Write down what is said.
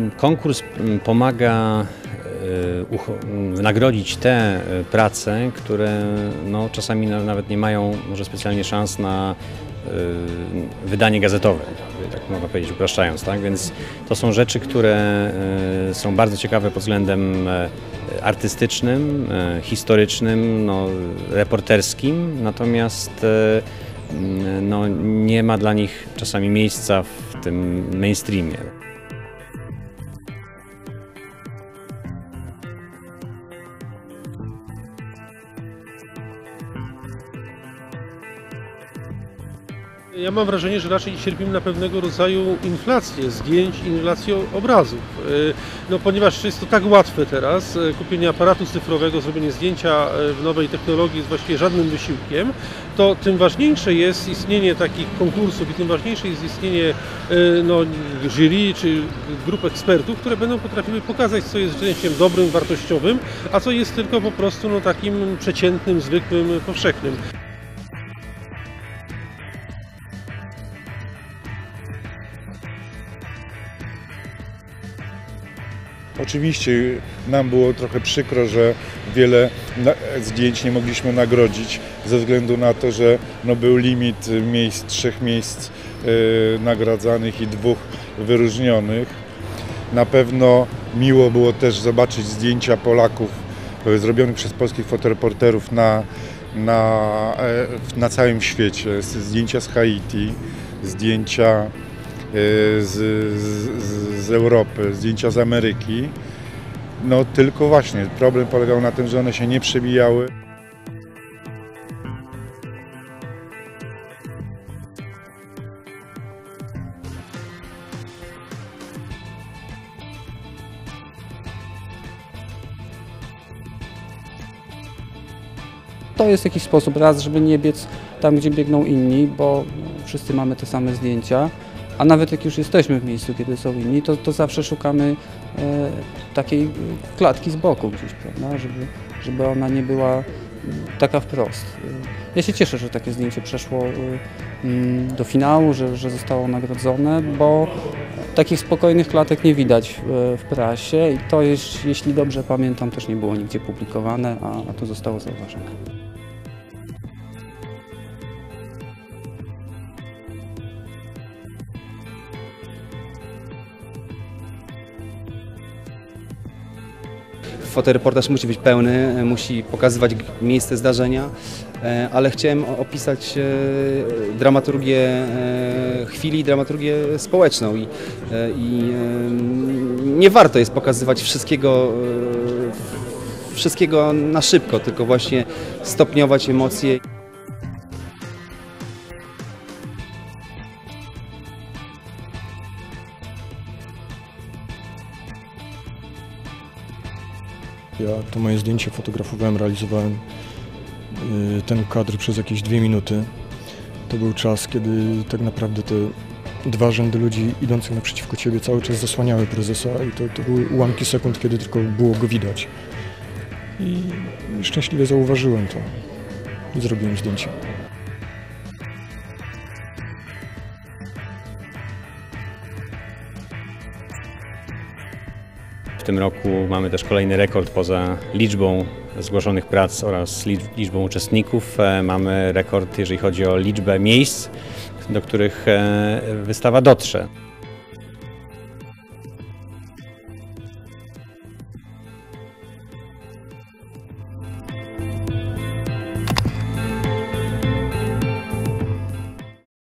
Konkurs pomaga nagrodzić te prace, które czasami nawet nie mają może specjalnie szans na wydanie gazetowe, tak można powiedzieć, upraszczając, tak? Więc to są rzeczy, które są bardzo ciekawe pod względem artystycznym, historycznym, reporterskim, natomiast nie ma dla nich czasami miejsca w tym mainstreamie. Ja mam wrażenie, że raczej cierpimy na pewnego rodzaju inflację zdjęć, inflację obrazów. Ponieważ jest to tak łatwe teraz, kupienie aparatu cyfrowego, zrobienie zdjęcia w nowej technologii jest właściwie żadnym wysiłkiem, to tym ważniejsze jest istnienie takich konkursów i tym ważniejsze jest istnienie jury czy grup ekspertów, które będą potrafiły pokazać, co jest zdjęciem dobrym, wartościowym, a co jest tylko po prostu takim przeciętnym, zwykłym, powszechnym. Oczywiście nam było trochę przykro, że wiele zdjęć nie mogliśmy nagrodzić ze względu na to, że był limit miejsc, 3 miejsc nagradzanych i 2 wyróżnionych. Na pewno miło było też zobaczyć zdjęcia Polaków zrobionych przez polskich fotoreporterów na całym świecie. Zdjęcia z Haiti, zdjęcia z Europy, zdjęcia z Ameryki. Tylko właśnie problem polegał na tym, że one się nie przebijały. To jest jakiś sposób, raz, żeby nie biec tam, gdzie biegną inni, bo wszyscy mamy te same zdjęcia, a nawet jak już jesteśmy w miejscu, kiedy są inni, to zawsze szukamy takiej klatki z boku gdzieś, prawda, żeby ona nie była taka wprost. Ja się cieszę, że takie zdjęcie przeszło do finału, że zostało nagrodzone, bo takich spokojnych klatek nie widać w prasie i to jest, jeśli dobrze pamiętam, też nie było nigdzie publikowane, a to zostało zauważone. Fotoreportaż musi być pełny, musi pokazywać miejsce zdarzenia, ale chciałem opisać dramaturgię chwili, dramaturgię społeczną i nie warto jest pokazywać wszystkiego na szybko, tylko właśnie stopniować emocje. Ja to moje zdjęcie fotografowałem, realizowałem ten kadr przez jakieś 2 minuty. To był czas, kiedy tak naprawdę te 2 rzędy ludzi idących naprzeciwko ciebie cały czas zasłaniały prezesa i to były ułamki sekund, kiedy tylko było go widać. I szczęśliwie zauważyłem to i zrobiłem zdjęcie. W tym roku mamy też kolejny rekord poza liczbą zgłoszonych prac oraz liczbą uczestników. Mamy rekord, jeżeli chodzi o liczbę miejsc, do których wystawa dotrze.